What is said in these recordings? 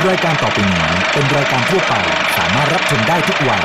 รายการต่อไปนี้เป็นรายการทั่วไปสามารถรับชมได้ทุกวัย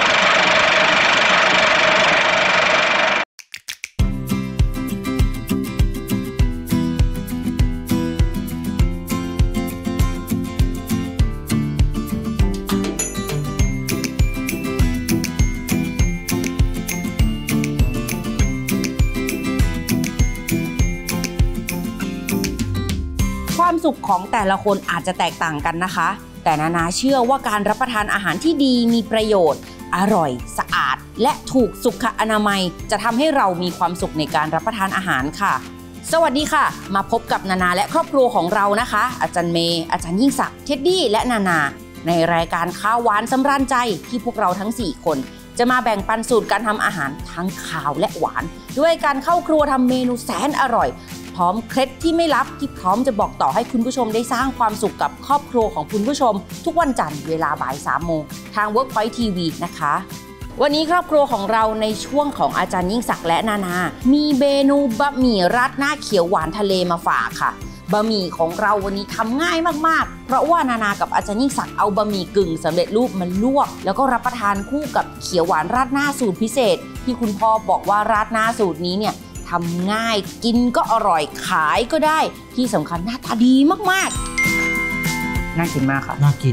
ความสุขของแต่ละคนอาจจะแตกต่างกันนะคะแต่นานาเชื่อว่าการรับประทานอาหารที่ดีมีประโยชน์อร่อยสะอาดและถูกสุขอนามัยจะทำให้เรามีความสุขในการรับประทานอาหารค่ะสวัสดีค่ะมาพบกับนานาและครอบครัวของเรานะคะอาจารย์เมย์อาจารย์ยิ่งศักดิ์เท็ดดี้และนานาในรายการข้าวหวานสำราญใจที่พวกเราทั้ง4คนจะมาแบ่งปันสูตรการทำอาหารทั้งข้าวและหวานด้วยการเข้าครัวทำเมนูแสนอร่อยพร้อมเคล็ดที่ไม่ลับที่พร้อมจะบอกต่อให้คุณผู้ชมได้สร้างความสุขกับครอบครัวของคุณผู้ชมทุกวันจันทร์เวลาบ่าย 3 โมงทาง Workpoint TV นะคะวันนี้ครอบครัวของเราในช่วงของอาจารย์ยิ่งศักดิ์และนานามีเมนูบะหมี่ราดหน้าเขียวหวานทะเลมาฝากค่ะบะหมี่ของเราวันนี้ทำง่ายมากๆเพราะว่านานากับอาจารย์ยิ่งศักดิ์เอาบะหมี่กึ่งสำเร็จรูปมาลวกแล้วก็รับประทานคู่กับเขียวหวานราดหน้าสูตรพิเศษที่คุณพ่อบอกว่าราดหน้าสูตรนี้เนี่ยทำง่ายกินก็อร่อยขายก็ได้ที่สำคัญหน้าตาดีมากๆน่ากินมากค่ะน่ากิน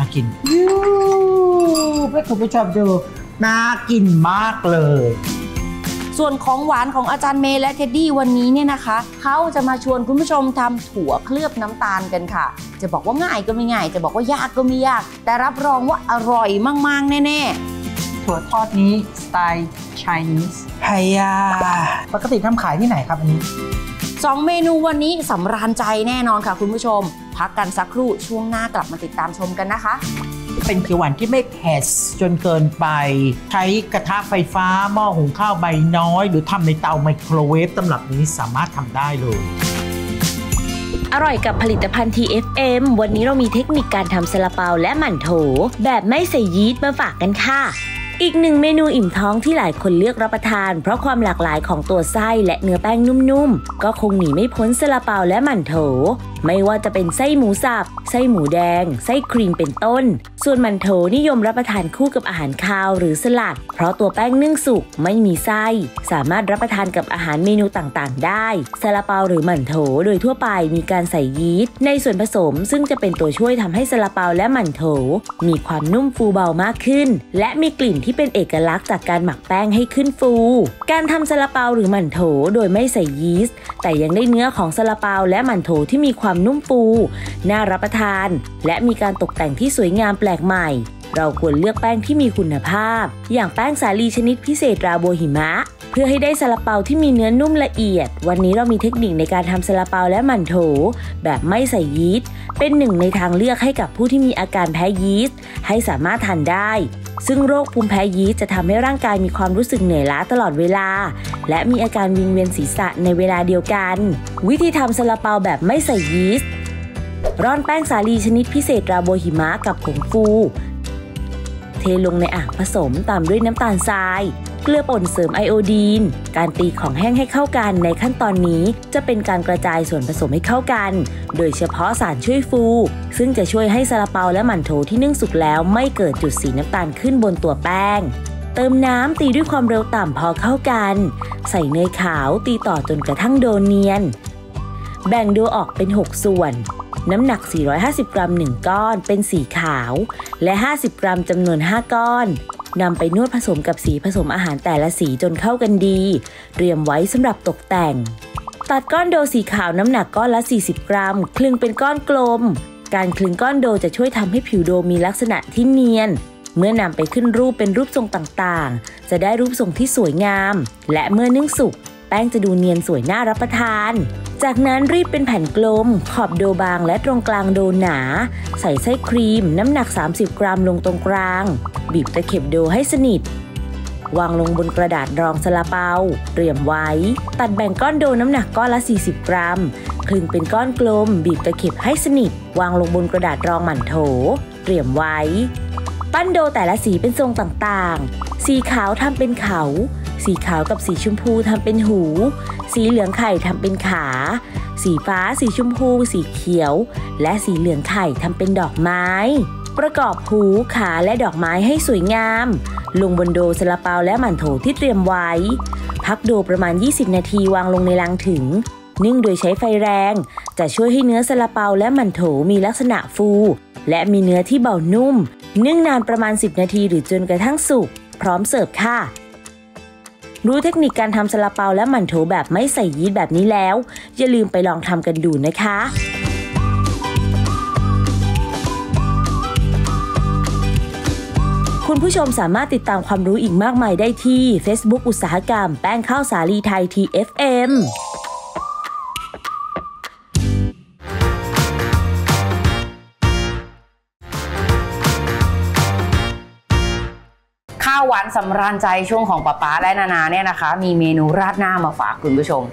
ให้คุณผู้ชมดูน่ากินมากเลยส่วนของหวานของอาจารย์เมย์และเท็ดดี้วันนี้เนี่ยนะคะเขาจะมาชวนคุณผู้ชมทำถั่วเคลือบน้ำตาลกันค่ะจะบอกว่าง่ายก็ไม่ง่ายจะบอกว่ายากก็ไม่ยากแต่รับรองว่าอร่อยมากๆแน่ๆถั่วทอดนี้สไตล์ Chinese ไฮยาปกติทำขายที่ไหนครับอันนี้ 2 เมนูวันนี้สำราญใจแน่นอนค่ะคุณผู้ชมพักกันสักครู่ช่วงหน้ากลับมาติดตามชมกันนะคะเป็นเขียวหวานที่ไม่เผ็ดจนเกินไปใช้กระทะไฟฟ้าหม้อหุงข้าวใบน้อยหรือทำในเตาไมโครเวฟตำรับนี้สามารถทำได้เลยอร่อยกับผลิตภัณฑ์ TFM วันนี้เรามีเทคนิคการทำซาลาเปาและหมั่นโถแบบไม่ใส่ยีสต์มาฝากกันค่ะอีกหนึ่งเมนูอิ่มท้องที่หลายคนเลือกรับประทานเพราะความหลากหลายของตัวไส้และเนื้อแป้งนุ่มๆก็คงหนีไม่พ้นซาลาเปาและหมั่นโถไม่ว่าจะเป็นไส้หมูสับไส้หมูแดงไส้ครีมเป็นต้นส่วนหมั่นโถนิยมรับประทานคู่กับอาหารคาวหรือสลัดเพราะตัวแป้งนึ่งสุกไม่มีไส้สามารถรับประทานกับอาหารเมนูต่างๆได้ซาลาเปาหรือหมั่นโถโดยทั่วไปมีการใส่ยีสต์ในส่วนผสมซึ่งจะเป็นตัวช่วยทำให้ซาลาเปาและหมั่นโถมีความนุ่มฟูเบามากขึ้นและมีกลิ่นที่เป็นเอกลักษณ์จากการหมักแป้งให้ขึ้นฟูการทำซาลาเปาหรือหมั่นโถโดยไม่ใส่ยีสต์แต่ยังได้เนื้อของซาลาเปาและหมั่นโถที่มีความนุ่มฟูน่ารับประทานและมีการตกแต่งที่สวยงามแปลกใหม่เราควรเลือกแป้งที่มีคุณภาพอย่างแป้งสาลีชนิดพิเศษราโบหิมะเพื่อให้ได้ซาลาเปาที่มีเนื้อนุ่มละเอียดวันนี้เรามีเทคนิคในการทำซาลาเปาและหมั่นโถแบบไม่ใส่ยีสต์เป็นหนึ่งในทางเลือกให้กับผู้ที่มีอาการแพ้ยีสต์ให้สามารถทานได้ซึ่งโรคภูมิแพ้ยีสต์จะทำให้ร่างกายมีความรู้สึกเหนื่อยล้าตลอดเวลาและมีอาการวิงเวียนศีรษะในเวลาเดียวกันวิธีทำซาลาเปาแบบไม่ใส่ยีสต์ร่อนแป้งสาลีชนิดพิเศษราโบหิมะกับผงฟูเทลงในอ่างผสมตามด้วยน้ำตาลทรายเกลือป่นเสริมไอโอดีนการตีของแห้งให้เข้ากันในขั้นตอนนี้จะเป็นการกระจายส่วนผสมให้เข้ากันโดยเฉพาะสารช่วยฟูซึ่งจะช่วยให้ซาลาเปาและหมั่นโถที่นึ่งสุกแล้วไม่เกิดจุดสีน้ำตาลขึ้นบนตัวแป้งเติมน้ำตีด้วยความเร็วต่ำพอเข้ากันใส่เนยขาวตีต่อจนกระทั่งโดเนียนแบ่งโดออกเป็น6ส่วนน้ำหนัก450กรัม1ก้อนเป็นสีขาวและ50กรัมจำนวน5ก้อนนำไปนวดผสมกับสีผสมอาหารแต่ละสีจนเข้ากันดีเตรียมไว้สำหรับตกแต่งตัดก้อนโดสีขาวน้ำหนักก้อนละ40กรัมคลึงเป็นก้อนกลมการคลึงก้อนโดจะช่วยทำให้ผิวโดมีลักษณะที่เนียนเมื่อนำไปขึ้นรูปเป็นรูปทรงต่างๆจะได้รูปทรงที่สวยงามและเมื่อนึ่งสุกแป้งจะดูเนียนสวยน่ารับประทานจากนั้นรีบเป็นแผ่นกลมขอบโดบางและตรงกลางโดหนาใส่ไส้ครีมน้ำหนัก30กรัมลงตรงกลางบีบตะเข็บโดให้สนิทวางลงบนกระดาษรองซาลาเปาเตรียมไว้ตัดแบ่งก้อนโดน้ำหนักก้อนละ40กรัมคลึงเป็นก้อนกลมบีบตะเข็บให้สนิทวางลงบนกระดาษรองหมั่นโถเตรียมไว้ปั้นโดแต่ละสีเป็นทรงต่างๆสีขาวทำเป็นเขาสีขาวกับสีชมพูทำเป็นหู สีเหลืองไข่ทำเป็นขา สีฟ้าสีชมพูสีเขียวและสีเหลืองไข่ทำเป็นดอกไม้ประกอบหูขาและดอกไม้ให้สวยงามลงบนโดซาลาเปาและหมั่นโถที่เตรียมไว้พักโดประมาณ20นาทีวางลงในลังถึงนึ่งโดยใช้ไฟแรงจะช่วยให้เนื้อซาลาเปาและหมั่นโถมีลักษณะฟูและมีเนื้อที่เบานุ่มนึ่งนานประมาณ10นาทีหรือจนกระทั่งสุกพร้อมเสิร์ฟค่ะรู้เทคนิคการทำซาลาเปาและหมั่นโถแบบไม่ใส่ยีสต์แบบนี้แล้วอย่าลืมไปลองทำกันดูนะคะคุณผู้ชมสามารถติดตามความรู้อีกมากมายได้ที่ Facebook อุตสาหกรรมแป้งข้าวสาลีไทย TFM ข้าวหวานสำราญใจช่วงของป๊าและนานาเนี่ยนะคะมีเมนูราดหน้ามาฝากคุณผู้ชม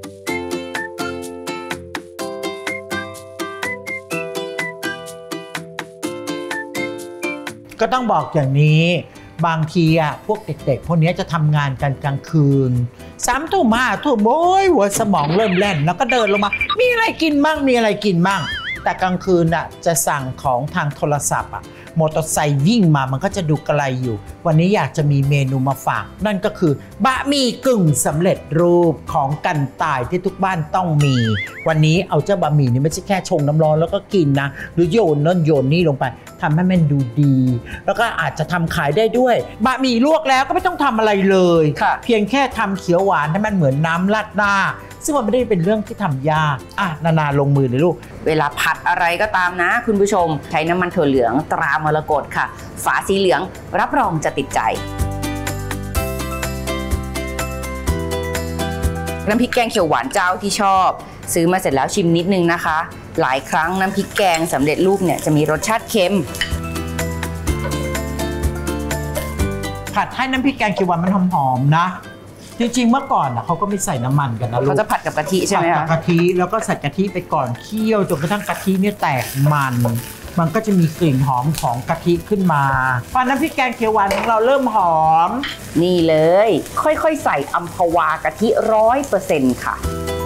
ก็ต้องบอกอย่างนี้บางทีพวกเด็กๆพวกนี้จะทำงานกันกลางคืน3 ทุ่ม 5 ทุ่มโอ้ยหัวสมองเริ่มแล่นแล้วก็เดินลงมามีอะไรกินมั่งมีอะไรกินมั่งแต่กลางคืนจะสั่งของทางโทรศัพท์มอเตอร์ไซค์วิ่งมามันก็จะดูไกลอยู่วันนี้อยากจะมีเมนูมาฝากนั่นก็คือบะหมี่กึ่งสำเร็จรูปของกันตายที่ทุกบ้านต้องมีวันนี้เอาเจ้าบะหมี่นี่ไม่ใช่แค่ชงน้ำร้อนแล้วก็กินนะหรือโยนนั่นโยนนี่ลงไปทำให้มันดูดีแล้วก็อาจจะทำขายได้ด้วยบะหมี่ลวกแล้วก็ไม่ต้องทำอะไรเลยเพียงแค่ทำเขียวหวานให้มันเหมือนน้ำราดหน้าซึ่งมันไม่ได้เป็นเรื่องที่ทำยากนานาลงมือเลยลูกเวลาผัดอะไรก็ตามนะคุณผู้ชมใช้น้ำมันถั่วเหลืองตรามรกตค่ะฝาสีเหลืองรับรองจะติดใจน้ำพริกแกงเขียวหวานเจ้าที่ชอบซื้อมาเสร็จแล้วชิมนิดนึงนะคะหลายครั้งน้ำพริกแกงสำเร็จรูปเนี่ยจะมีรสชาติเค็มผัดให้น้ำพริกแกงเขียวหวานมันหอมๆนะจริงๆเมื่อก่อนเขาก็ไม่ใส่น้ำมันกันนะลูกเขาจะผัดกับกะทิใช่ไหมคะผัดกับกะทิแล้วก็ใส่กะทิไปก่อนเคี่ยวจนกระทั่งกะทิเนี่ยแตกมันก็จะมีกลิ่นหอมของกะทิขึ้นมาพอน้ำพริกแกงเขียวหวานของเราเริ่มหอมนี่เลยค่อยๆใส่อัมพวากะทิ 100% ค่ะ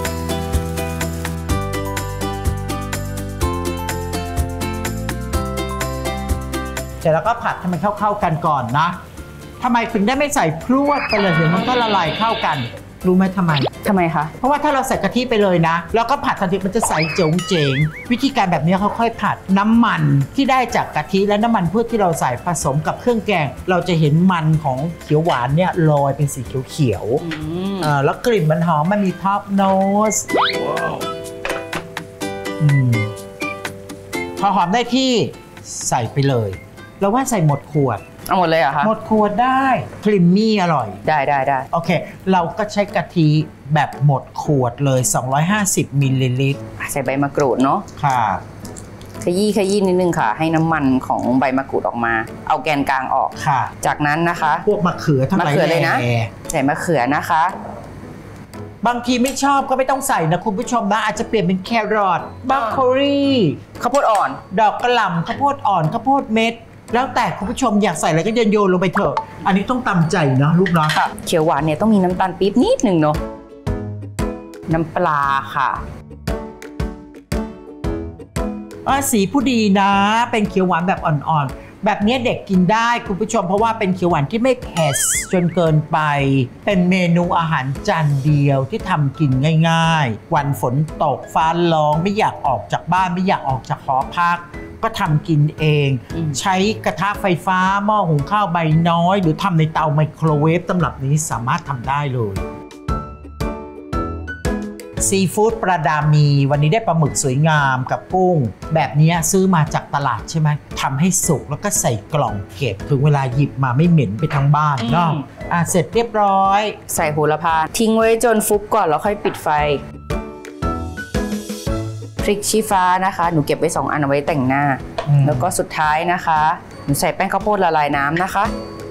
เสร็จแล้วก็ผัดให้มันเข้ากันก่อนนะทำไมถึงได้ไม่ใส่พรวดไปเลยเดี๋ยวมันก็ละลายเข้ากันรู้ไหมทำไมคะเพราะว่าถ้าเราใส่กะทิไปเลยนะแล้วก็ผัดทันทีมันจะใสเจ๋งวิธีการแบบนี้ค่อยๆผัดน้ำมันที่ได้จากกะทิและน้ำมันพืชที่เราใส่ผสมกับเครื่องแกงเราจะเห็นมันของเขียวหวานเนี่ยลอยเป็นสีเขียวๆแล้วกลิ่นมันหอมมันมีท็อปโนสพอหอมได้ที่ใส่ไปเลยเราว่าใส่หมดขวดเอาหมดเลยเหรอคะหมดขวดได้ครีมมี่อร่อยได้โอเคเราก็ใช้กะทิแบบหมดขวดเลย250มิลลิลิตรใส่ใบมะกรูดเนาะค่ะขยี้นิดนึงค่ะให้น้ำมันของใบมะกรูดออกมาเอาแกนกลางออกค่ะจากนั้นนะคะพวกมะเขือทั้งหลายเลยนะใส่มะเขือนะคะบางทีไม่ชอบก็ไม่ต้องใส่นะคุณผู้ชมนะอาจจะเปลี่ยนเป็นแครอทบรอกโคลีข้าวโพดอ่อนดอกกระหล่ำข้าวโพดอ่อนข้าวโพดเม็ดแล้วแต่คุณผู้ชมอยากใส่อะไรก็โยนลงไปเถอะอันนี้ต้องตามใจเนาะลูกเนาะเขียวหวานเนี่ยต้องมีน้ำตาลปี๊บนิดหนึ่งเนาะน้ำปลาค่ะสีผู้ดีนะเป็นเขียวหวานแบบอ่อนๆแบบนี้เด็กกินได้คุณผู้ชมเพราะว่าเป็นเขียวหวานที่ไม่เผ็ดจนเกินไปเป็นเมนูอาหารจานเดียวที่ทำกินง่ายๆวันฝนตกฟ้าร้องไม่อยากออกจากบ้านไม่อยากออกจากหอพักก็ทำกินเองใช้กระทะไฟฟ้าหม้อหุงข้าวใบน้อยหรือทำในเตาไมโครเวฟตำรับนี้สามารถทำได้เลยซีฟู้ดปลาดามีวันนี้ได้ปลาหมึกสวยงามกับกุ้งแบบนี้ซื้อมาจากตลาดใช่ไหมทำให้สุกแล้วก็ใส่กล่องเก็บถึงเวลาหยิบมาไม่เหม็นไปทั้งบ้านเนาะเสร็จเรียบร้อยใส่โหระพาทิ้งไว้จนฟุบก่อนแล้วค่อยปิดไฟพริกชี้ฟ้านะคะหนูเก็บไว้2 อันเอาไว้แต่งหน้าแล้วก็สุดท้ายนะคะหนูใส่แป้งข้าวโพดละลายน้ำนะคะ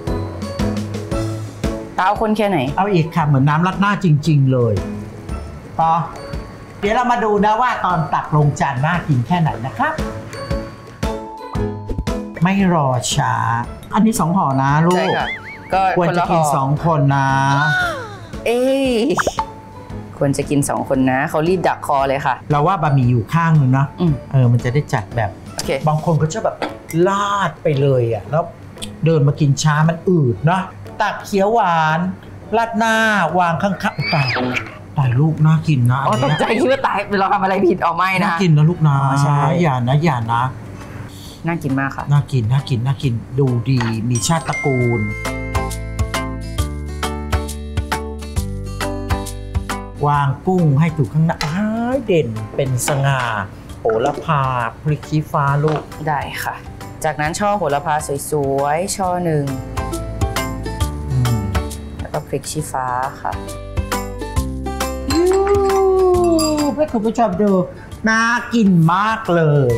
เอาคนแค่ไหนเอาอีกค่ะเหมือนน้ำราดหน้าจริงๆเลยต่อเดี๋ยวเรามาดูนะว่าตอนตักลงจานน่ากินแค่ไหนนะครับไม่รอช้าอันนี้2 ห่อนะลูกก็ควรจะกิน2 คนนะเอ้ยควรจะกิน2 คนนะเขารีบดักคอเลยค่ะเราว่าบะหมี่อยู่ข้างนึงนะมันจะได้จัดแบบบางคนก็จะแบบลาดไปเลยอ่ะแล้วเดินมากินช้ามันอืดเนาะตักเขียวหวานราดหน้าวางข้างๆตายลูกน่ากินนะตกใจคิดว่าตายเราทำอะไรผิดออกไม่นะน่ากินนะลูกนะใช่อย่านะน่ากินมากค่ะน่ากินดูดีมีชาติตระกูลวางกุ้งให้ถูกข้างหน้าเด่นเป็นสง่าโหระพาพริกชี้ฟ้าลูกได้ค่ะจากนั้นช่อโหระพาสวยๆช่อหนึ่งแล้วก็พริกชี้ฟ้าค่ะให้คุณผู้ชมดูน่ากินมากเลย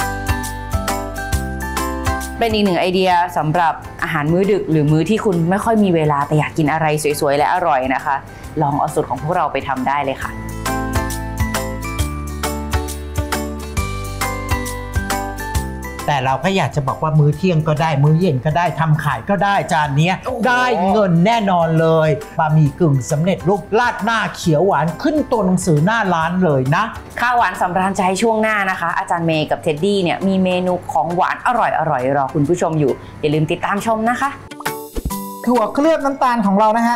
เป็นอีกหนึ่งไอเดียสำหรับอาหารมื้อดึกหรือมื้อที่คุณไม่ค่อยมีเวลาแต่อยากกินอะไรสวยๆและอร่อยนะคะลองเอาสูตรของพวกเราไปทำได้เลยค่ะแต่เราก็อยากจะบอกว่ามื้อเที่ยงก็ได้มื้อเย็นก็ได้ทำขายก็ได้จานนี้ได้เงินแน่นอนเลยบะหมี่กึ่งสำเร็จรูปราดหน้าเขียวหวานขึ้นตัวหนังสือหน้าร้านเลยนะข้าวหวานสำราญใจช่วงหน้านะคะอาจารย์เมย์กับเท็ดดี้เนี่ยมีเมนูของหวานอร่อยรอคุณผู้ชมอยู่อย่าลืมติดตามชมนะคะถั่วเคลือบน้ำตาลของเรานะฮะ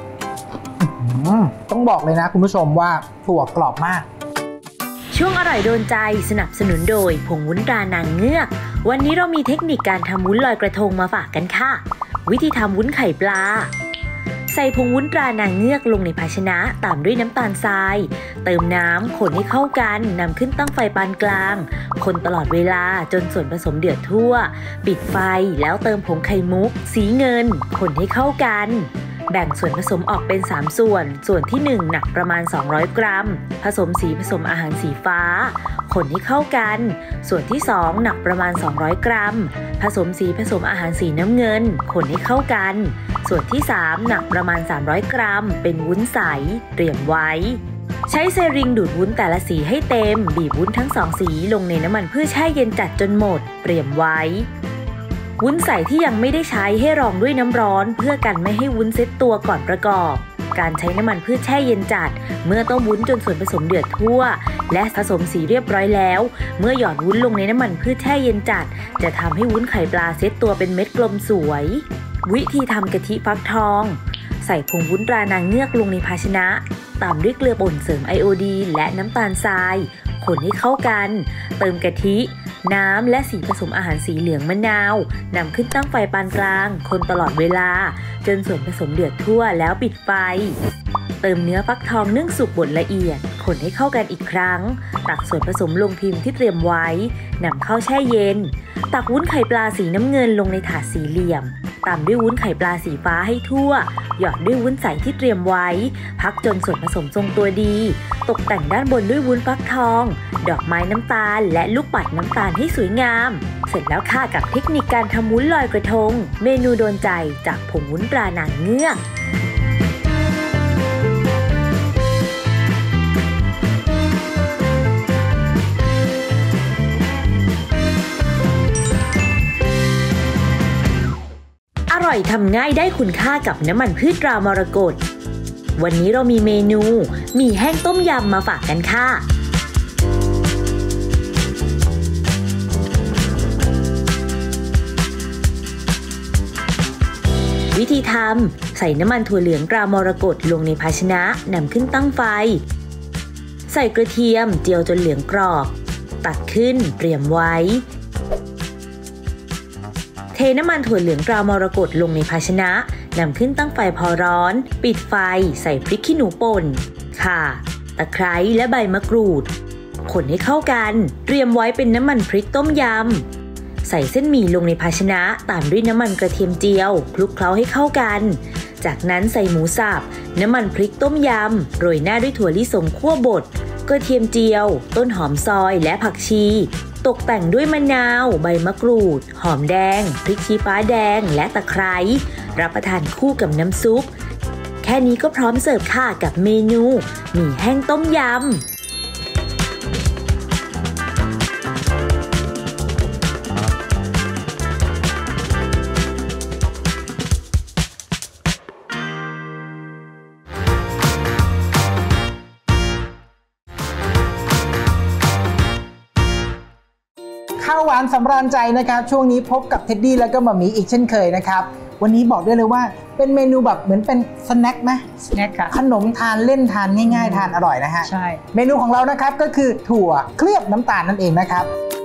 ต้องบอกเลยนะคุณผู้ชมว่าถั่วกรอบมากช่วงอร่อยโดนใจสนับสนุนโดยผงวุ้นตรานางเงือกวันนี้เรามีเทคนิคการทำวุ้นลอยกระทงมาฝากกันค่ะวิธีทำวุ้นไข่ปลาใส่ผงวุ้นตรานางเงือกลงในภาชนะตามด้วยน้ำตาลทรายเติมน้ำคนให้เข้ากันนำขึ้นตั้งไฟปานกลางคนตลอดเวลาจนส่วนผสมเดือดทั่วปิดไฟแล้วเติมผงไข่มุกสีเงินคนให้เข้ากันแบ่งส่วนผสมออกเป็น3ส่วนที่1หนักประมาณ200กรัมผสมสีผสมอาหารสีฟ้าคนให้เข้ากันส่วนที่2หนักประมาณ200กรัมผสมสีผสมอาหารสีน้ำเงินคนให้เข้ากันส่วนที่3หนักประมาณ300กรัมเป็นวุ้นใสเตรียมไว้ใช้ไซริงดูดวุ้นแต่ละสีให้เต็มบีบวุ้นทั้ง2สีลงในน้ำมันพืชแช่เย็นจัดจนหมดเตรียมไว้วุ้นใสที่ยังไม่ได้ใช้ให้รองด้วยน้ำร้อนเพื่อกันไม่ให้วุ้นเซ็ตตัวก่อนประกอบการใช้น้ำมันพืชแช่เย็นจัดเมื่อต้มวุ้นจนส่วนผสมเดือดทั่วและผสมสีเรียบร้อยแล้วเมื่อหยอดวุ้นลงในน้ำมันพืชแช่เย็นจัดจะทำให้วุ้นไข่ปลาเซ็ตตัวเป็นเม็ดกลมสวยวิธีทำกะทิฟักทองใส่ผงวุ้นตรานางเงือกลงในภาชนะตามด้วยเกลือป่นเสริมไอโอดีนและน้ำตาลทรายคนให้เข้ากันเติมกะทิน้ำและสีผสมอาหารสีเหลืองมะนาวนำขึ้นตั้งไฟปานกลางคนตลอดเวลาจนส่วนผสมเดือดทั่วแล้วปิดไฟเติมเนื้อฟักทองนึ่งสุกบดละเอียดคนให้เข้ากันอีกครั้งตักส่วนผสมลงพิมพ์ที่เตรียมไว้นำเข้าแช่เย็นตักวุ้นไข่ปลาสีน้ำเงินลงในถาดสี่เหลี่ยมตามด้วยวุ้นไข่ปลาสีฟ้าให้ทั่วหยอดด้วยวุ้นใสที่เตรียมไว้พักจนส่วนผสมทรงตัวดีตกแต่งด้านบนด้วยวุ้นฟักทองดอกไม้น้ำตาลและลูกปัดน้ำตาลให้สวยงามเสร็จแล้วค่ะกับเทคนิคการทำวุ้นลอยกระทงเมนูโดนใจจากผงวุ้นตรานางเงือกอร่อยทำง่ายได้คุณค่ากับน้ำมันพืชตรามรกตวันนี้เรามีเมนูหมี่แห้งต้มยำมาฝากกันค่ะวิธีทำใส่น้ำมันถั่วเหลืองตรามรกตลงในภาชนะนำขึ้นตั้งไฟใส่กระเทียมเจียวจนเหลืองกรอบตักขึ้นเตรียมไว้เทน้ำมันถั่วเหลืองตรามรกตลงในภาชนะนำขึ้นตั้งไฟพอร้อนปิดไฟใส่พริกขี้หนูป่นข่าตะไคร้และใบมะกรูดคนให้เข้ากันเตรียมไว้เป็นน้ำมันพริกต้มยำใส่เส้นหมี่ลงในภาชนะตามด้วยน้ำมันกระเทียมเจียวคลุกเคล้าให้เข้ากันจากนั้นใส่หมูสับน้ำมันพริกต้มยำโรยหน้าด้วยถั่วลิสงคั่วบดกระเทียมเจียวต้นหอมซอยและผักชีตกแต่งด้วยมะนาวใบมะกรูดหอมแดงพริกชี้ฟ้าแดงและตะไคร้รับประทานคู่กับน้ำซุปแค่นี้ก็พร้อมเสิร์ฟค่ะกับเมนูหมี่แห้งต้มยำข้าวหวานสำราญใจนะครับช่วงนี้พบกับเท็ดดี้แล้วก็หม่ามีอีกเช่นเคยนะครับวันนี้บอกได้เลยว่าเป็นเมนูแบบเหมือนเป็นสแน็คไหมสแน็คค่ะขนมทานเล่นทานง่ายๆทานอร่อยนะฮะใช่เมนูของเรานะครับก็คือถั่วเคลือบน้ำตาลนั่นเองนะครับ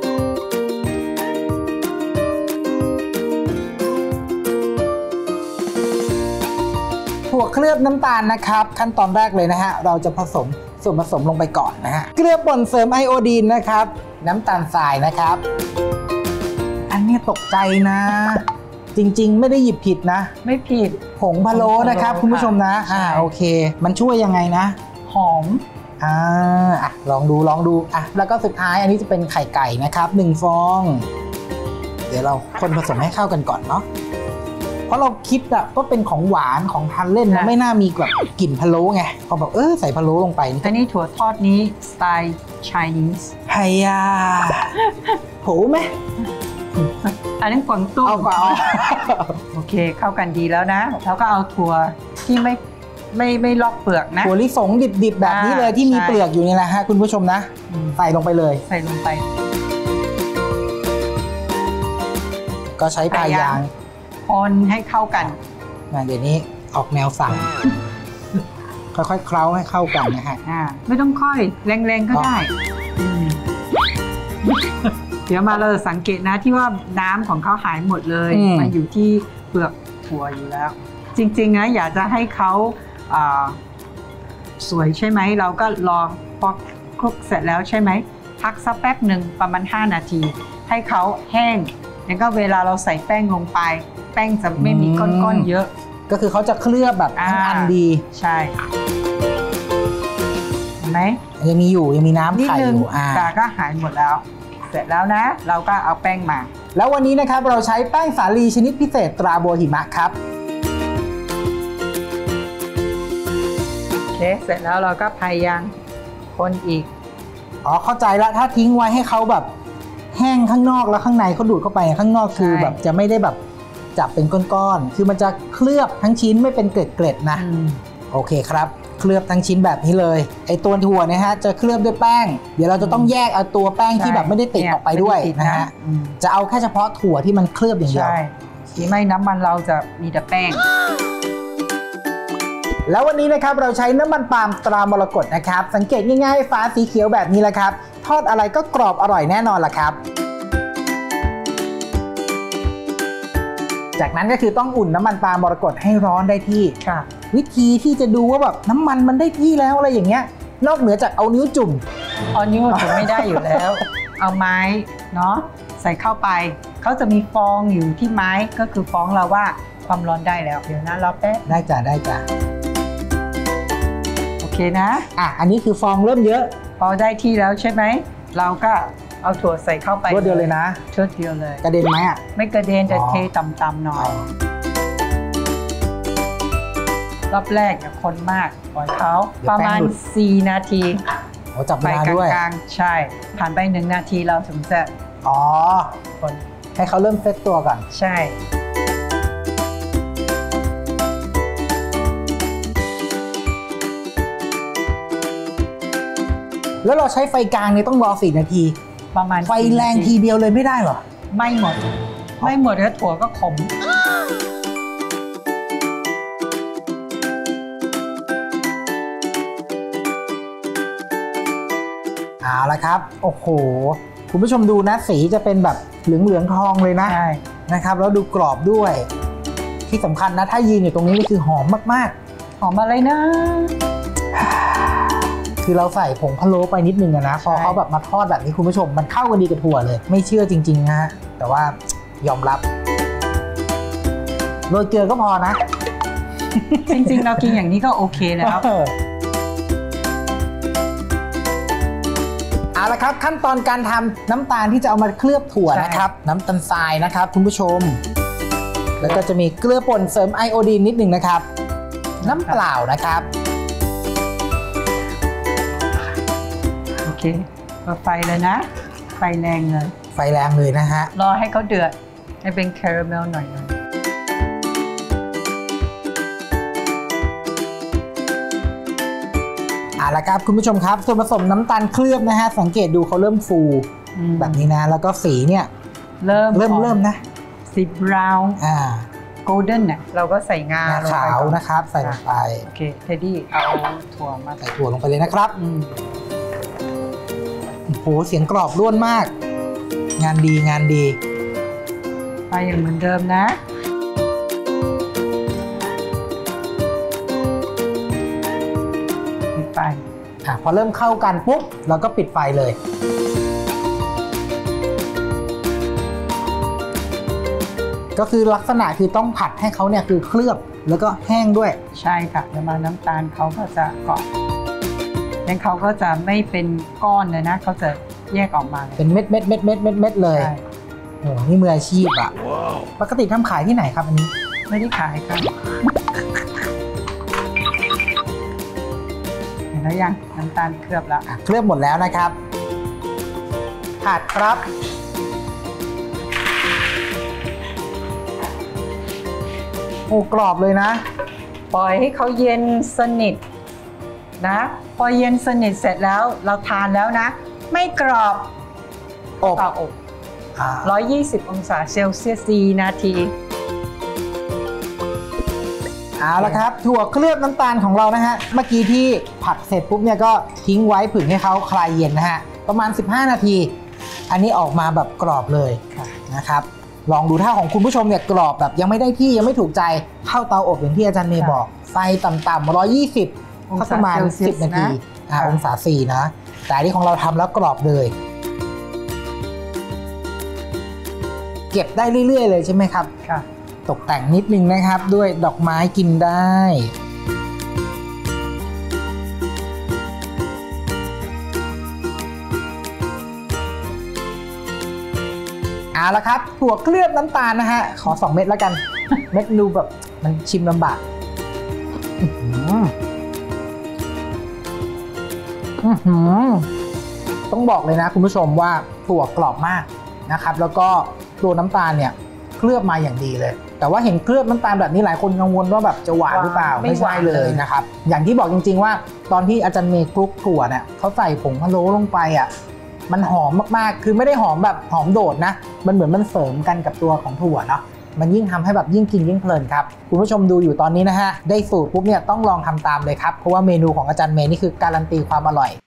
ถั่วเคลือบน้ำตาลนะครับขั้นตอนแรกเลยนะฮะเราจะผสมส่วนผสมลงไปก่อนนะฮะเกลือป่นเสริมไอโอดีนนะครับน้ำตาลทรายนะครับอันนี้ตกใจนะ จริงๆไม่ได้หยิบผิดนะไม่ผิดผงพะโล้นะครับคุณผู้ชมนะใช่โอเคมันช่วยยังไงนะหอมลองดูแล้วก็สุดท้ายอันนี้จะเป็นไข่ไก่นะครับ1ฟองเดี๋ยวเราคนผสมให้เข้ากันก่อนเนาะเพราะเราคิดอะก็เป็นของหวานของทานเล่นนะไม่น่ามีแบบกลิ่นพะโล้ไงพอแบบใส่พะโล้ลงไปนี่อันนี้ถั่วทอดนี้สไตล์ Chinese ไฮยาโหไหมอันนี้กวางตุ้งเอากว่าโอเคเข้ากันดีแล้วนะแล้วก็เอาถั่วที่ไม่ลอกเปลือกนะถั่วลิสงดิบๆแบบนี้เลยที่มีใช่เปลือกอยู่นี่แหละฮะคุณผู้ชมนะใส่ลงไปเลยใส่ลงไปก็ใช้ปลายยางคนให้เข้ากันเดี๋ยวนี้ออกแนวสั่งค่อยๆเคล้าให้เข้ากันนะฮะไม่ต้องค่อยแรงๆก็ได้เดี๋ยวมาเราจะสังเกตนะที่ว่าน้ำของเขาหายหมดเลยมาอยู่ที่เปลือกถั่วอยู่แล้ว จริงๆนะอยากจะให้เขาสวยใช่ไหมเราก็รอพอคลุกเสร็จแล้วใช่ไหมพักสักแป๊บหนึ่งประมาณ5 นาทีให้เขาแห้งแล้วก็เวลาเราใส่แป้งลงไปแป้งจะไม่มีก้อนๆเยอะก็คือเขาจะเคลือบแบบทั้งอันดีใช่เห็นไหมยังมีน้ำไข่อยู่แต่ก็หายหมดแล้วเสร็จแล้วนะเราก็เอาแป้งมาแล้ววันนี้นะครับเราใช้แป้งสาลีชนิดพิเศษตราบัวหิมะครับโอเคเสร็จแล้วเราก็พายางคนอีกเข้าใจแล้วถ้าทิ้งไว้ให้เขาแบบแห้งข้างนอกแล้วข้างในเขาดูดเข้าไปข้างนอกคือแบบจะไม่ได้แบบจับเป็นก้อนๆคือมันจะเคลือบทั้งชิ้นไม่เป็นเกล็ดๆนะโอเคครับเคลือบทั้งชิ้นแบบนี้เลยไอตัวถั่วเนี่ยฮะจะเคลือบด้วยแป้งเดี๋ยวเราจะต้องแยกเอาตัวแป้งที่แบบไม่ได้ติดออกไปด้วยนะฮะจะเอาแค่เฉพาะถั่วที่มันเคลือบอย่างเดียวที่ไม่น้ำมันเราจะมีแต่แป้งแล้ววันนี้นะครับเราใช้น้ำมันปาล์มตรามรกตนะครับสังเกตง่ายๆฟ้าสีเขียวแบบนี้แหละครับทอดอะไรก็กรอบอร่อยแน่นอนล่ะครับจากนั้นก็คือต้องอุ่นน้ำมันปาล์มมรกตให้ร้อนได้ที่วิธีที่จะดูว่าแบบน้ำมันมันได้ที่แล้วอะไรอย่างเงี้ยนอกเหนือจากเอานิ้วจุ่มเอานิ้วจุ่มไม่ได้อยู่แล้ว เอาไม้เนาะใส่เข้าไปเขาจะมีฟองอยู่ที่ไม้ก็คือฟ้องเราว่าความร้อนได้แล้วเดี๋ยวนะรอแป๊บได้จ้ะโอเคนะอันนี้คือฟองเริ่มเยอะพอได้ที่แล้วใช่ไหมเราก็เอาถั่วใส่เข้าไปรวดเดียวเลยนะรวดเดียวเลยกระเด็นไหมไม่กระเด็นแต่เทต่ำๆหน่อยรอบแรกอย่าคนมากปล่อยเขาประมาณ4 นาทีจับเวลาด้วยกลางๆใช่ผ่านไป1 นาทีเราถึงจะคนให้เขาเริ่มเซตตัวก่อนใช่แล้วเราใช้ไฟกลางเนี่ยต้องรอ4 นาทีประมาณไฟแรงทีเดียวเลยไม่ได้หรอไม่หมดแล้วถั่วก็ขมเอาละครับโอ้โหคุณผู้ชมดูนะสีจะเป็นแบบเหลืองทองเลยนะนะครับแล้วดูกรอบด้วยที่สำคัญนะถ้ายืนอยู่ตรงนี้นี่คือหอมมากๆหอมอะไรนะคือเราใส่ผงพะโล้ไปนิดนึงนะพอเขาแบบมาทอดแบบนี้คุณผู้ชมมันเข้ากันดีกับถั่วเลยไม่เชื่อจริงๆนะแต่ว่ายอมรับโรยเกลือก็พอนะจริงๆเรากินอย่างนี้ก็โอเคแล้วเอาละครับขั้นตอนการทำน้ำตาลที่จะเอามาเคลือบถั่วนะครับน้ำตาลทรายนะครับคุณผู้ชมแล้วก็จะมีเกลือป่นเสริมไอโอดีนนิดนึงนะครับน้ำเปล่านะครับโอเคเปิดไฟเลยนะไฟแรงเลยนะฮะรอให้เขาเดือดให้เป็นคาราเมลหน่อยเอาละครับคุณผู้ชมครับส่วนผสมน้ำตาลเคลือบนะฮะสังเกตดูเขาเริ่มฟูแบบนี้นะแล้วก็สีเนี่ยเริ่มนะสีบราวน์โกลเด้นเนี่ยเราก็ใส่งาลงไปขาวนะครับใส่ลงไปโอเคเทดดี้เอาถั่วมาใส่ถั่วลงไปเลยนะครับโอ้โหเสียงกรอบร่วนมากงานดีไปอย่างเหมือนเดิมนะปิดไฟพอเริ่มเข้ากันปุ๊บเราก็ปิดไฟเลยก็คือลักษณะคือต้องผัดให้เขาเนี่ยคือเคลือบแล้วก็แห้งด้วยใช่ค่ะแล้วมาน้ำตาลเขาก็จะเกาะแล้วเขาก็จะไม่เป็นก้อนเลยนะเขาจะแยกออกมาเป็นเม็ดเลยโอ้นี่มืออาชีพอ่ะปกติทำขายที่ไหนครับอันนี้ไม่ได้ขายครับเห็นแล้วยังน้ำตาลเคลือบแล้วเคลือบหมดแล้วนะครับผัดครับโอ้กรอบเลยนะปล่อยให้เขาเย็นสนิทนะพอเย็นสนิทเสร็จแล้วเราทานแล้วนะไม่กรอบอบ120 องศาเซลเซียส4 นาทีเอาละครับถั่วเคลือบน้ำตาลของเรานะฮะเมื่อกี้ที่ผัดเสร็จปุ๊บเนี่ยก็ทิ้งไว้ผึ่งให้เขาคลายเย็นนะฮะประมาณ15 นาทีอันนี้ออกมาแบบกรอบเลยนะครับลองดูถ้าของคุณผู้ชมเนี่ยกรอบแบบยังไม่ได้ที่ยังไม่ถูกใจเข้าเตาอบอย่างที่อาจารย์เมย์บอกไฟต่ำๆ120ประมาณ10 นาทีองศา4นะแต่ที่ของเราทำแล้วกรอบเลยเก็บได้เรื่อยๆเลยใช่ไหมครับค่ะตกแต่งนิดนึงนะครับด้วยดอกไม้กินได้เอาละครับถั่วเคลือบน้ำตาลนะฮะขอ2 เม็ดแล้วกัน เม็ดดูแบบมันชิมลำบากต้องบอกเลยนะคุณผู้ชมว่าถั่วกรอบมากนะครับแล้วก็ตัวน้ำตาลเนี่ยเคลือบมาอย่างดีเลยแต่ว่าเห็นเคลือบน้ำตาลแบบนี้หลายคนกังวลว่าแบบจะหวานหรือเปล่าไม่ใช่เลยนะครับอย่างที่บอกจริงๆว่าตอนที่อาจารย์เมย์คลุกถั่วเนี่ยเขาใส่ผงพะโล้ลงไปอ่ะมันหอมมากๆคือไม่ได้หอมแบบหอมโดดนะมันเหมือนมันเสริมกันกับตัวของถั่วเนาะมันยิ่งทำให้แบบยิ่งกินยิ่งเพลินครับคุณผู้ชมดูอยู่ตอนนี้นะฮะได้สูตรปุ๊บเนี่ยต้องลองทำตามเลยครับเพราะว่าเมนูของอาจารย์เมย์นี่คือการันตีความอร่อย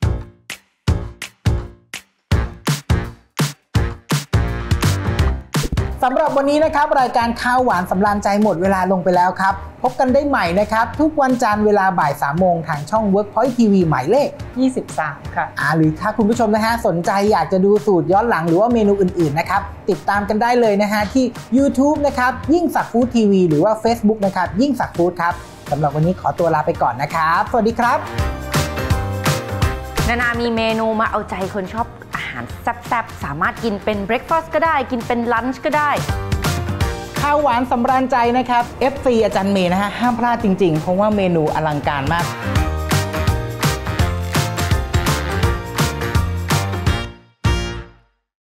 สำหรับวันนี้นะครับรายการข้าวหวานสำราญใจหมดเวลาลงไปแล้วครับพบกันได้ใหม่นะครับทุกวันจันทร์เวลาบ่าย 3 โมงทางช่อง Workpoint TV หมายเลข 23ค่ะหรือถ้าคุณผู้ชมนะฮะสนใจอยากจะดูสูตรย้อนหลังหรือว่าเมนูอื่นๆนะครับติดตามกันได้เลยนะฮะที่ YouTube นะครับยิ่งศักดิ์ฟู้ดทีวีหรือว่า Facebook นะครับยิ่งศักดิ์ฟู้ดครับสำหรับวันนี้ขอตัวลาไปก่อนนะครับสวัสดีครับนานามีเมนูมาเอาใจคนชอบอาหารแซ่บๆสามารถกินเป็นเบรคฟาสต์ก็ได้กินเป็นลันช์ก็ได้ข้าวหวานสำราญใจนะครับ FC อาจารย์เมย์นะฮะห้ามพลาดจริงๆเพราะว่าเมนูอลังการมาก